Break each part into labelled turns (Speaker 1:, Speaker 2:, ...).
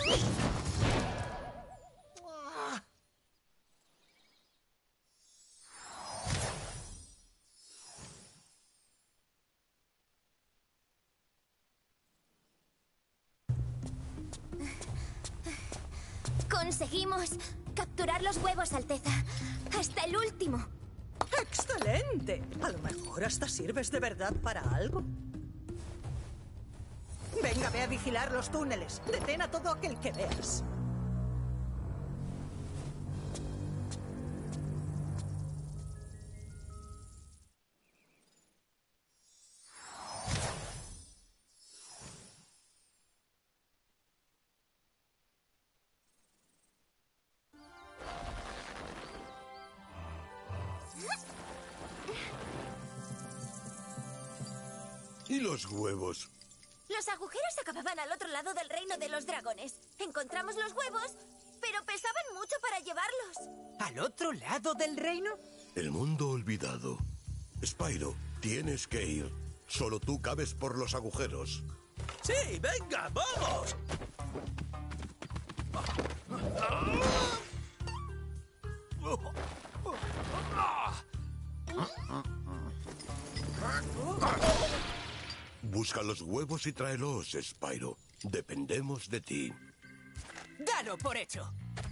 Speaker 1: Conseguimos capturar los huevos, Alteza. Hasta el último.
Speaker 2: ¡Excelente! A lo mejor hasta sirves de verdad para algo. Venga, ve a vigilar los túneles. Detén a todo aquel que veas.
Speaker 3: ¿Y los huevos?
Speaker 1: Los agujeros acababan al otro lado del reino de los dragones. Encontramos los huevos, pero pesaban mucho para llevarlos.
Speaker 4: ¿Al otro lado del reino?
Speaker 3: El mundo olvidado. Spyro, tienes que ir. Solo tú cabes por los agujeros.
Speaker 5: ¡Sí, venga, vamos!
Speaker 3: Busca los huevos y tráelos, Spyro. Dependemos de ti.
Speaker 4: ¡Dalo por hecho!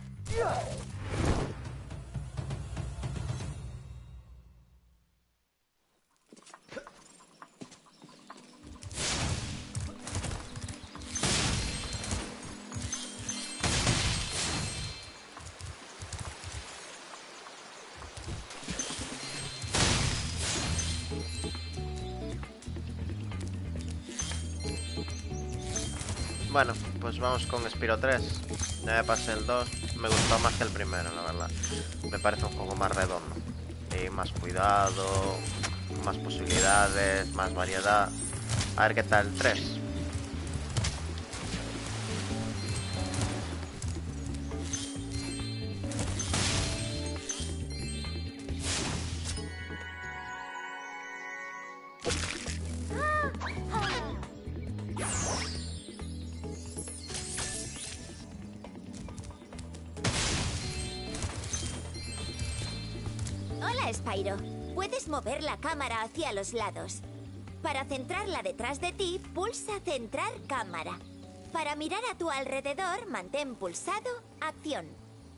Speaker 6: Bueno, pues vamos con Spyro 3. Ya me pasé el 2. Me gustó más que el primero, la verdad. Me parece un juego más redondo. Y más cuidado, más posibilidades, más variedad. A ver qué tal el 3.
Speaker 1: Hola, Spyro. Puedes mover la cámara hacia los lados. Para centrarla detrás de ti, pulsa centrar cámara. Para mirar a tu alrededor, mantén pulsado acción.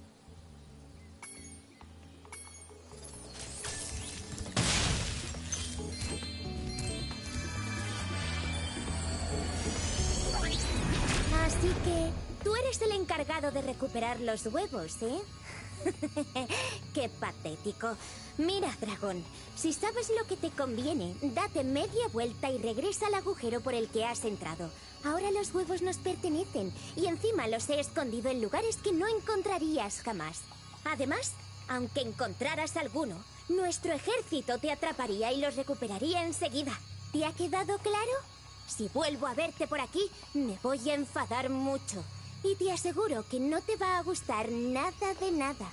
Speaker 1: Así que tú eres el encargado de recuperar los huevos, ¿eh? ¡Qué patético! Mira, dragón, si sabes lo que te conviene, date media vuelta y regresa al agujero por el que has entrado. Ahora los huevos nos pertenecen y encima los he escondido en lugares que no encontrarías jamás. Además, aunque encontraras alguno, nuestro ejército te atraparía y los recuperaría enseguida. ¿Te ha quedado claro? Si vuelvo a verte por aquí, me voy a enfadar mucho. Y te aseguro que no te va a gustar nada de nada.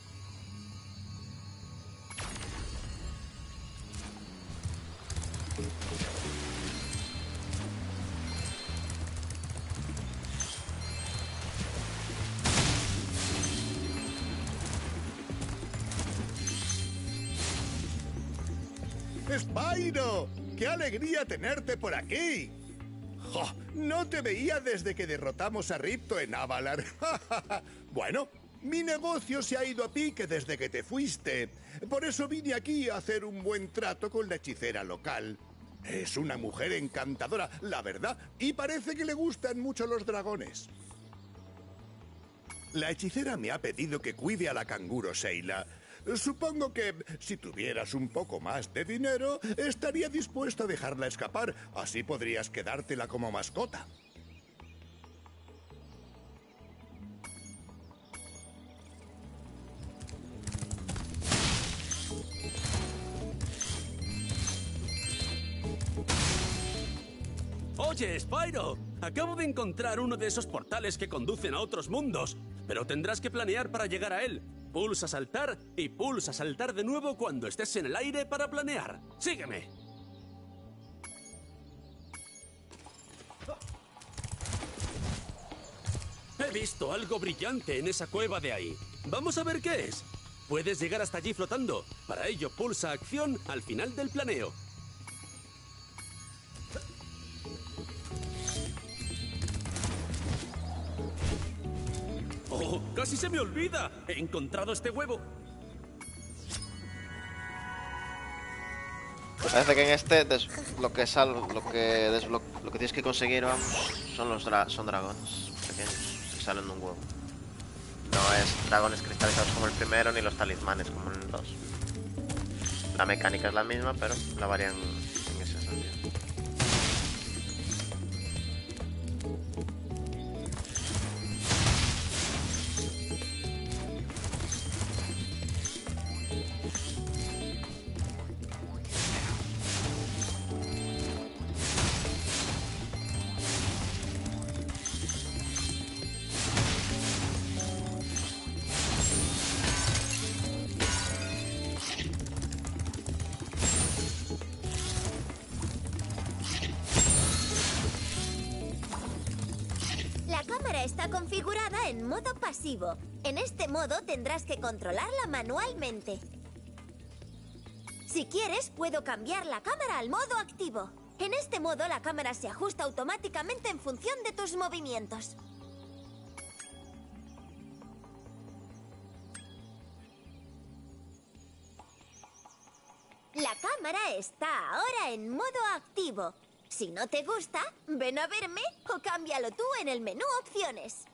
Speaker 7: ¡Spyro! ¡Qué alegría tenerte por aquí! ¡Jo! No te veía desde que derrotamos a Ripto en Avalar. Bueno, mi negocio se ha ido a pique desde que te fuiste. Por eso vine aquí a hacer un buen trato con la hechicera local. Es una mujer encantadora, la verdad, y parece que le gustan mucho los dragones. La hechicera me ha pedido que cuide a la canguro Sheila. Supongo que si tuvieras un poco más de dinero, estaría dispuesto a dejarla escapar. Así podrías quedártela como mascota.
Speaker 5: Oye, Spyro, acabo de encontrar uno de esos portales que conducen a otros mundos, pero tendrás que planear para llegar a él. Pulsa saltar y pulsa saltar de nuevo cuando estés en el aire para planear. ¡Sígueme! visto algo brillante en esa cueva de ahí. Vamos a ver qué es. Puedes llegar hasta allí flotando. Para ello, pulsa acción al final del planeo. ¡Oh! ¡Casi se me olvida! He encontrado este huevo.
Speaker 6: Parece que en este lo que tienes que conseguir, vamos, son dragones pequeños que salen de un huevo. No es dragones cristalizados como el primero, ni los talismanes como en el 2. La mecánica es la misma, pero la varían en ese sentido.
Speaker 1: La cámara está configurada en modo pasivo. En este modo tendrás que controlarla manualmente. Si quieres, puedo cambiar la cámara al modo activo. En este modo, la cámara se ajusta automáticamente en función de tus movimientos. La cámara está ahora en modo activo. Si no te gusta, ven a verme o cámbialo tú en el menú Opciones.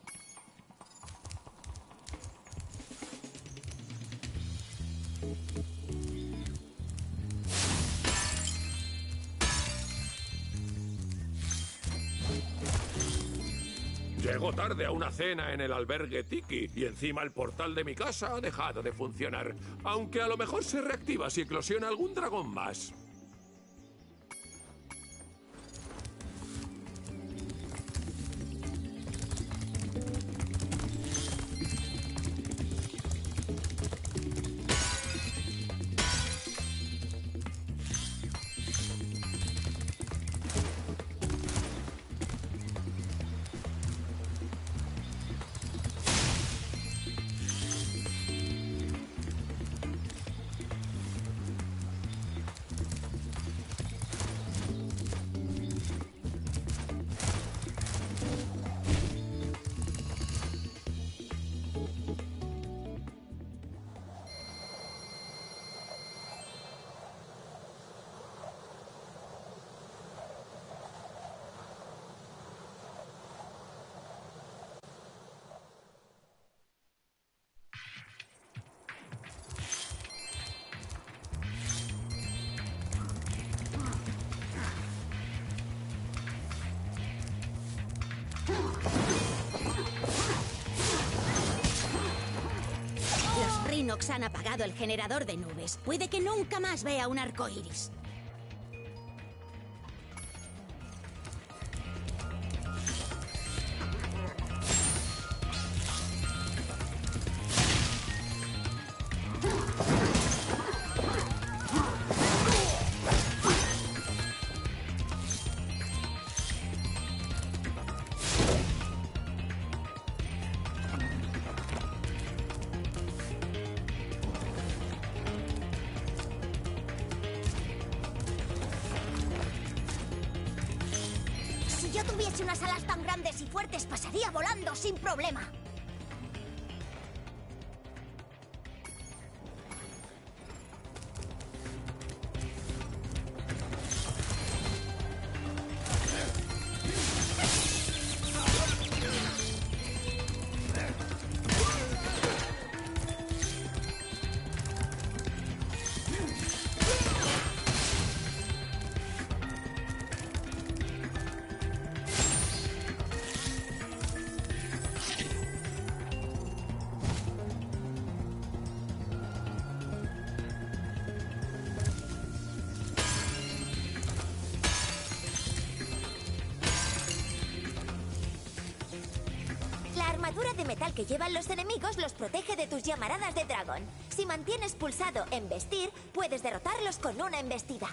Speaker 8: Llego tarde a una cena en el albergue Tiki y encima el portal de mi casa ha dejado de funcionar. Aunque a lo mejor se reactiva si eclosiona algún dragón más.
Speaker 1: Los Rhinox han apagado el generador de nubes. Puede que nunca más vea un arco iris. Si yo tuviese unas alas tan grandes y fuertes, pasaría volando sin problema. La armadura de metal que llevan los enemigos los protege de tus llamaradas de dragón. Si mantienes pulsado Embestir, puedes derrotarlos con una embestida.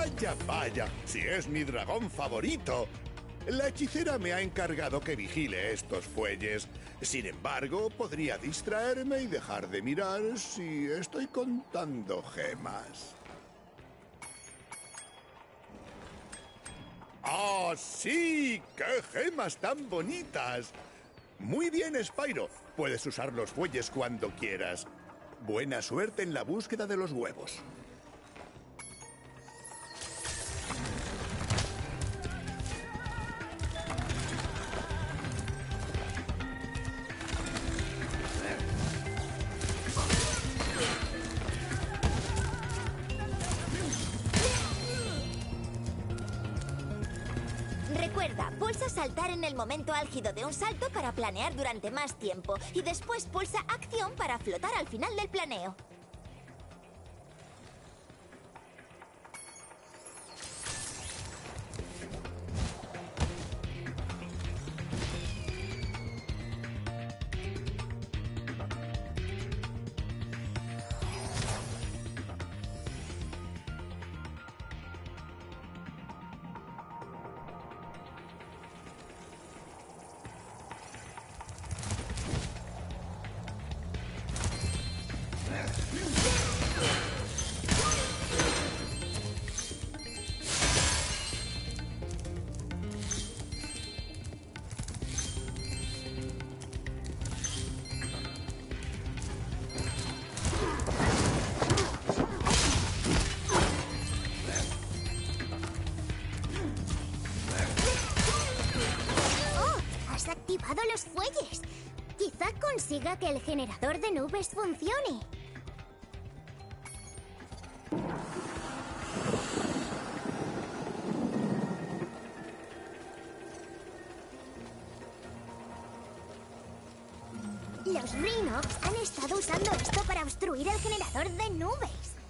Speaker 7: Vaya, vaya, si es mi dragón favorito. La hechicera me ha encargado que vigile estos fuelles. Sin embargo, podría distraerme y dejar de mirar si estoy contando gemas. ¡Ah, sí! ¡Qué gemas tan bonitas! Muy bien, Spyro. Puedes usar los fuelles cuando quieras. Buena suerte en la búsqueda de los huevos.
Speaker 1: Recuerda, pulsa saltar en el momento álgido de un salto para planear durante más tiempo. Y después pulsa acción para flotar al final del planeo. Activado los fuelles. Quizá consiga que el generador de nubes funcione. Los Rhinox han estado usando esto para obstruir el generador de nubes.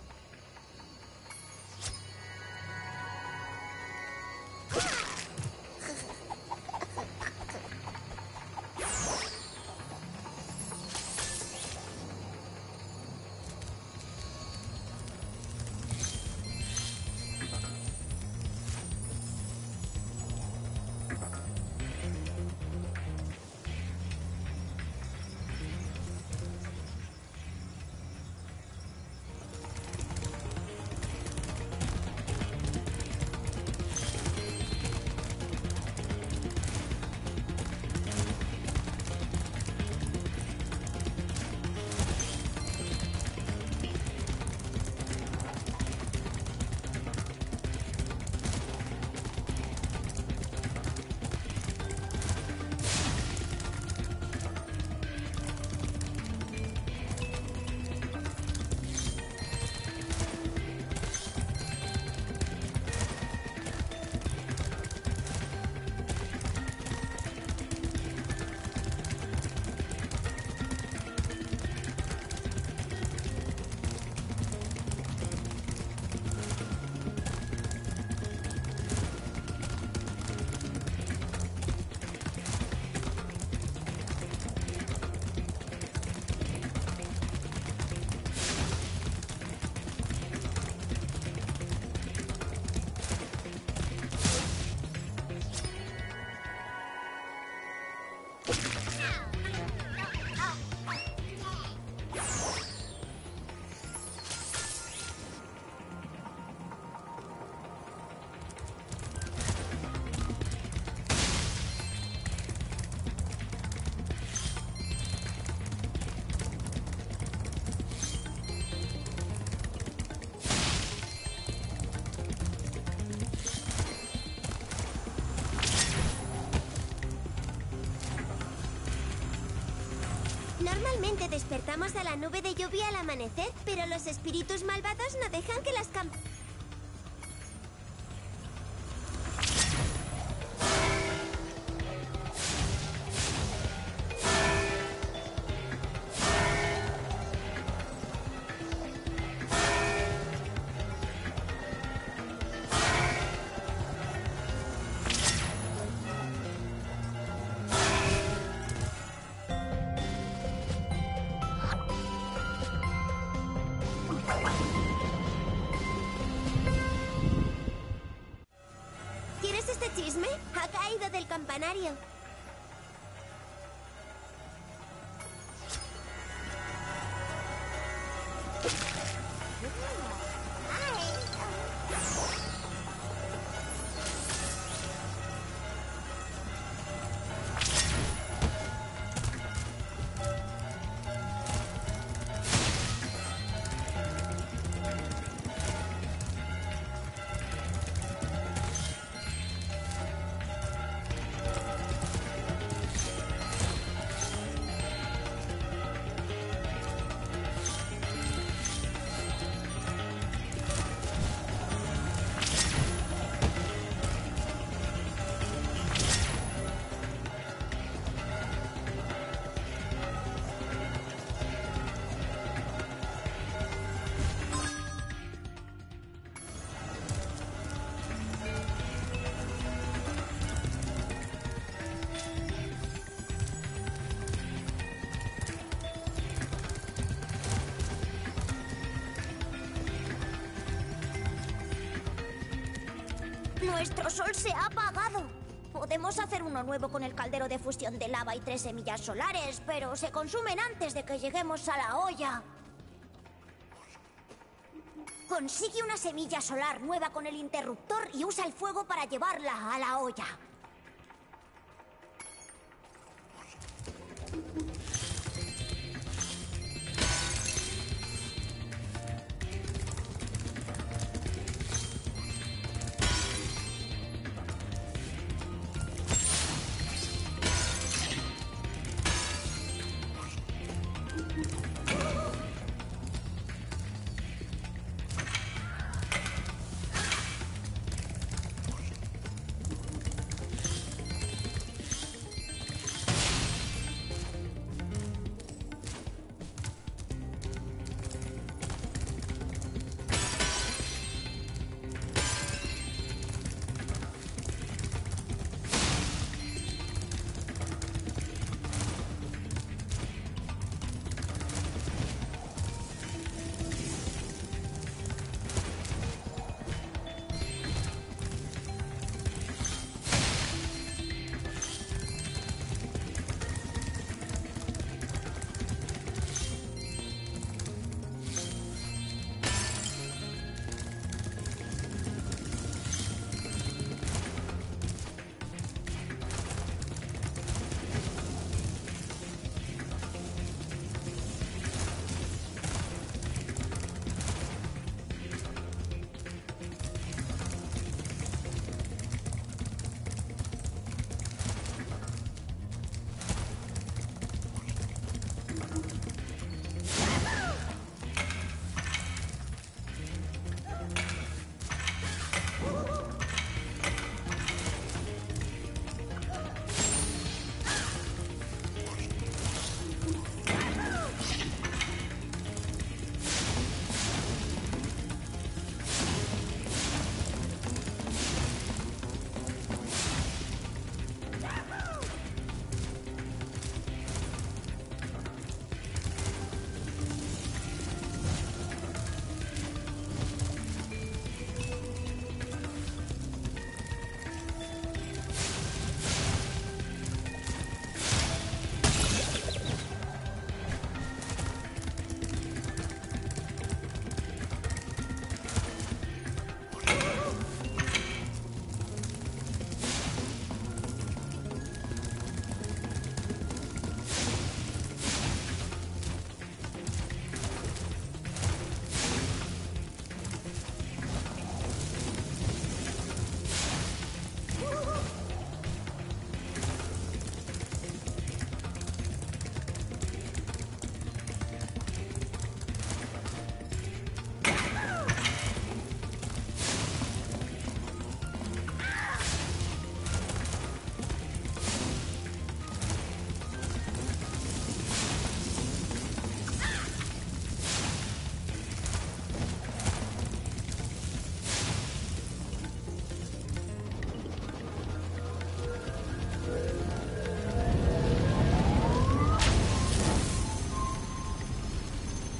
Speaker 1: Normalmente despertamos a la nube de lluvia al amanecer, pero los espíritus malvados no dejan que las Esme ha caído del campanario.
Speaker 9: Nuestro sol se ha apagado. Podemos hacer uno nuevo con el caldero de fusión de lava y 3 semillas solares, pero se consumen antes de que lleguemos a la olla. Consigue una semilla solar nueva con el interruptor y usa el fuego para llevarla a la olla.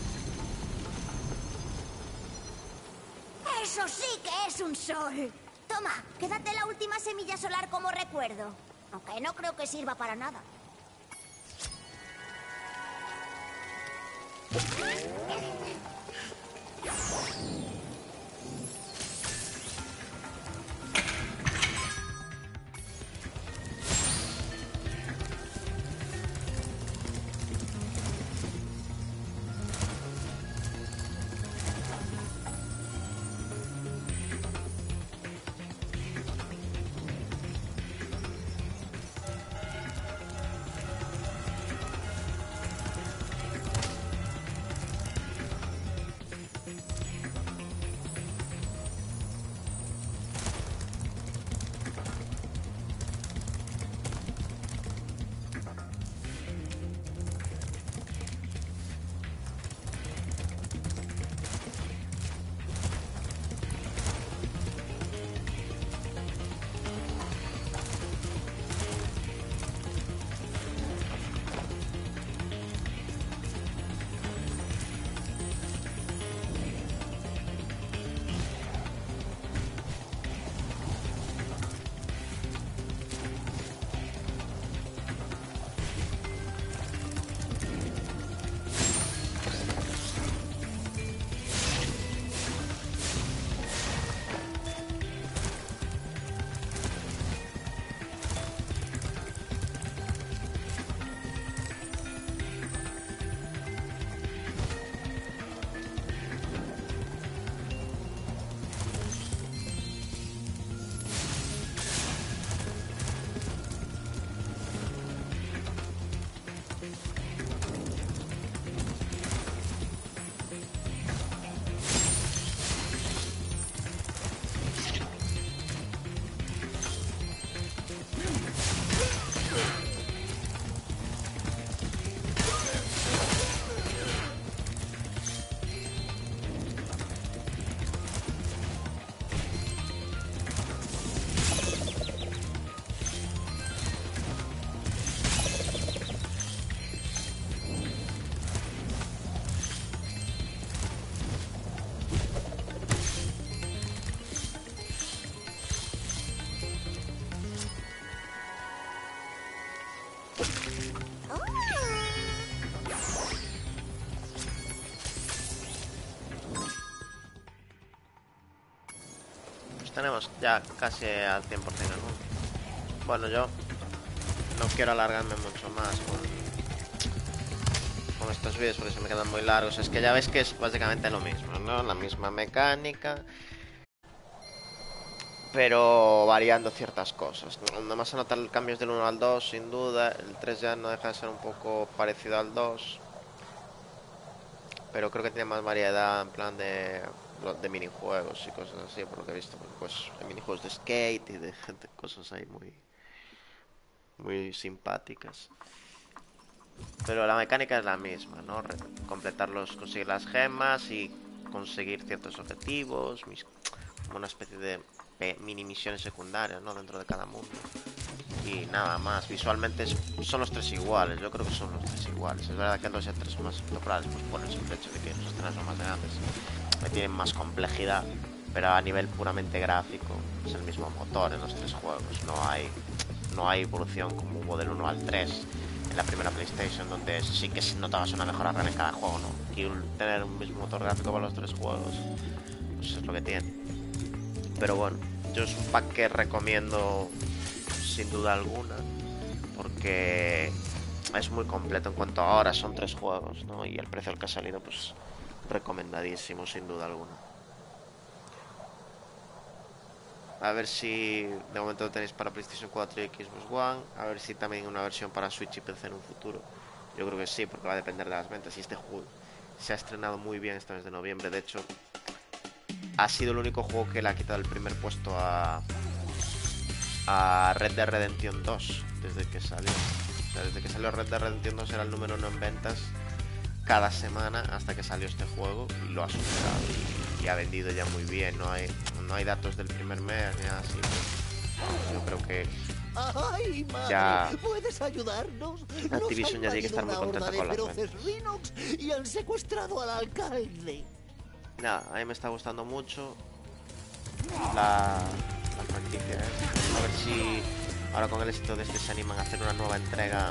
Speaker 9: ¡Eso sí que es un sol! Toma, quédate la última semilla solar como recuerdo. Aunque no creo que sirva para nada.
Speaker 6: Tenemos ya casi al 100% el mundo. Bueno, yo no quiero alargarme mucho más con estos vídeos porque se me quedan muy largos. Es que ya ves que es básicamente lo mismo, ¿no? La misma mecánica, pero variando ciertas cosas. Nada más se notan cambios del 1 al 2, sin duda. El 3 ya no deja de ser un poco parecido al 2, pero creo que tiene más variedad en plan de minijuegos y cosas así, por lo que he visto. Pues hay minijuegos de skate y de gente, cosas ahí muy simpáticas. Pero la mecánica es la misma, ¿no? Conseguir las gemas y conseguir ciertos objetivos, como una especie de mini misiones secundarias, ¿no? Dentro de cada mundo. Y nada más, visualmente son los tres iguales, yo creo que son los tres iguales. Es verdad que el 2 y el 3 son más espectaculares, pues por el simple hecho de que los escenarios son más grandes, tienen más complejidad, pero a nivel puramente gráfico es el mismo motor en los tres juegos. No hay evolución como hubo del 1 al 3 en la primera PlayStation, donde sí que notabas una mejora real en cada juego, ¿no? Y tener un mismo motor gráfico para los tres juegos, pues es lo que tiene. Pero bueno, yo es un pack que recomiendo sin duda alguna, porque es muy completo en cuanto a horas, son 3 juegos, ¿no? Y el precio al que ha salido, pues recomendadísimo sin duda alguna. A ver si de momento lo tenéis para PlayStation 4 y Xbox One, a ver si también una versión para Switch y PC en un futuro. Yo creo que sí, porque va a depender de las ventas. Y este juego se ha estrenado muy bien este mes de noviembre. De hecho, ha sido el único juego que le ha quitado el primer puesto a Red Dead Redemption 2 desde que salió. O sea, desde que salió Red Dead Redemption 2 era el número 1 en ventas cada semana hasta que salió este juego, y lo ha superado y ha vendido ya muy bien. No hay datos del primer mes ni nada así. Yo creo que
Speaker 10: ¡Ay, madre!
Speaker 6: ya
Speaker 10: ¿Puedes ayudarnos?
Speaker 6: Activision ya tiene que estar muy contenta con las ventas.
Speaker 10: Rhinox y han secuestrado al alcalde.
Speaker 6: Nada, a mí me está gustando mucho la noticia, ¿eh? A ver si ahora con el éxito de este se animan a hacer una nueva entrega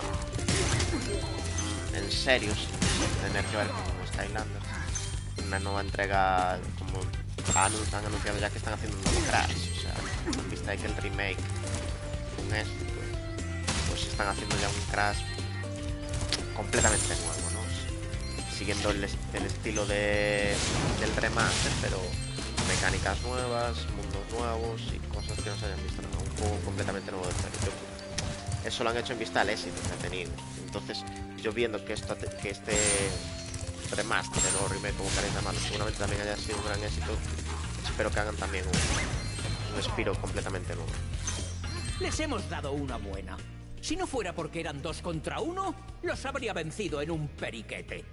Speaker 6: en serio, sin tener que ver con Skylanders. Una nueva entrega, como han anunciado ya que están haciendo un nuevo Crash. O sea, en vista de que el remake fue un éxito, pues están haciendo ya un Crash completamente nuevo, ¿no? Siguiendo el estilo del remaster, pero mecánicas nuevas, mundos nuevos y cosas que no se hayan visto en un juego completamente nuevo de serie. Eso lo han hecho en vista al éxito que ha tenido. Entonces, yo viendo que este remaster o remake, como queréis llamarlo, seguramente también haya sido un gran éxito, espero que hagan también un Spyro completamente nuevo.
Speaker 4: Les hemos dado una buena. Si no fuera porque eran 2 contra 1, los habría vencido en un periquete.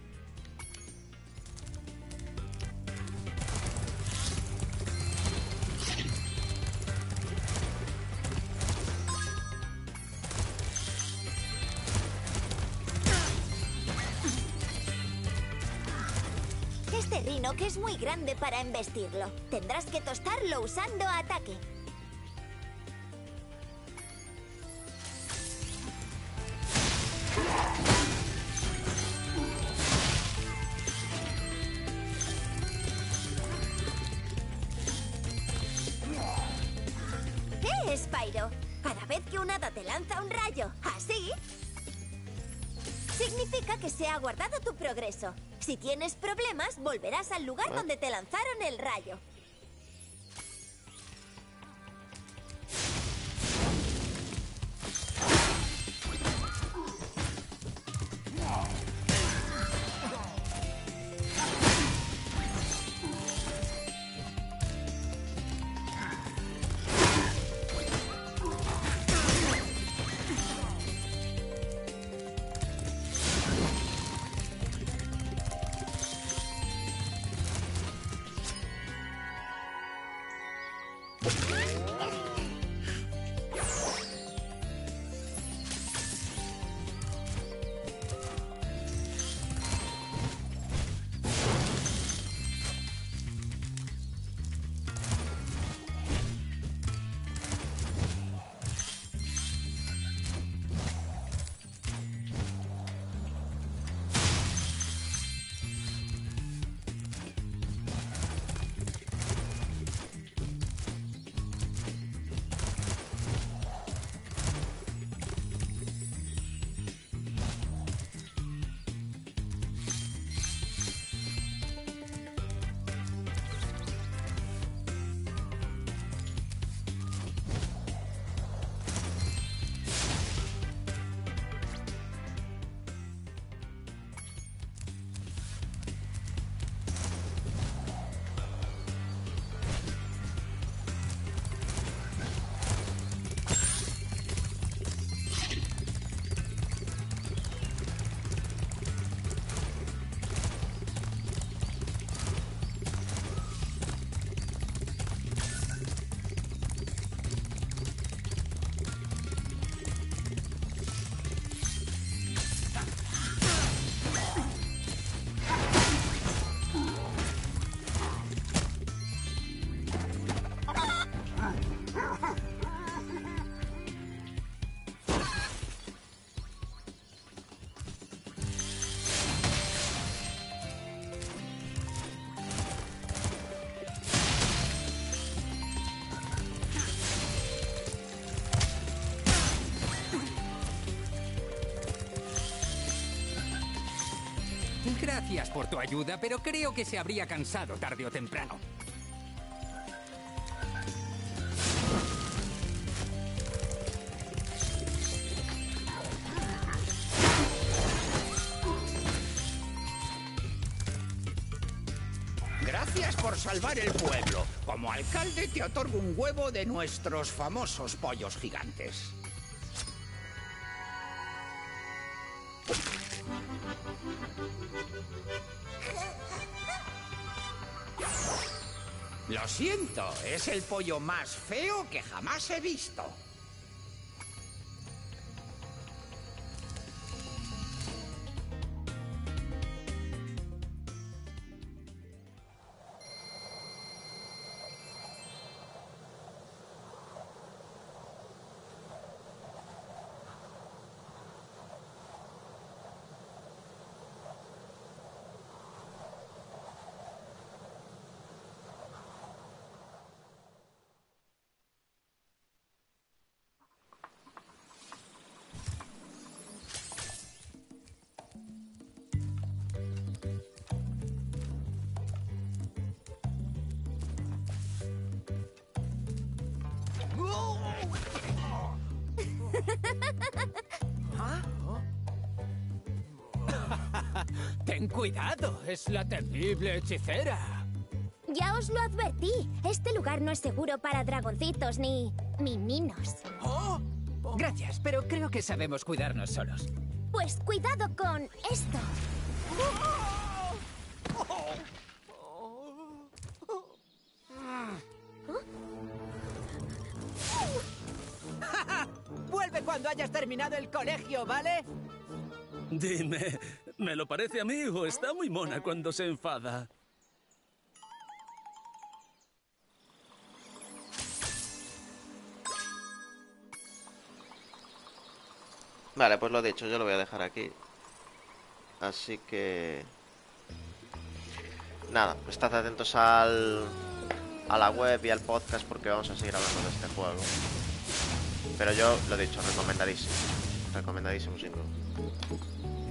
Speaker 9: Este Rhino que es muy grande para embestirlo. Tendrás que tostarlo usando ataque. Spyro! Cada vez que un hada te lanza un rayo, así, significa que se ha guardado tu progreso. Si tienes problemas, volverás al lugar donde te lanzaron el rayo.
Speaker 11: Gracias por tu ayuda, pero creo que se habría cansado tarde o temprano.
Speaker 12: Gracias por salvar el pueblo. Como alcalde te otorgo un huevo de nuestros famosos pollos gigantes. Lo siento, es el pollo más feo que jamás he visto.
Speaker 11: Ten cuidado, es la temible hechicera.
Speaker 1: Ya os lo advertí. Este lugar no es seguro para dragoncitos ni mininos.
Speaker 11: Gracias, pero creo que sabemos cuidarnos solos.
Speaker 1: Pues cuidado con esto.
Speaker 13: Vuelve cuando hayas terminado el colegio, ¿vale?
Speaker 5: Dime, ¿me lo parece a mí o está muy mona cuando se enfada?
Speaker 6: Vale, pues lo dicho, yo lo voy a dejar aquí. Así que... nada, estad atentos a la web y al podcast porque vamos a seguir hablando de este juego. Pero yo, lo dicho, recomendadísimo. Recomendadísimo, sin duda.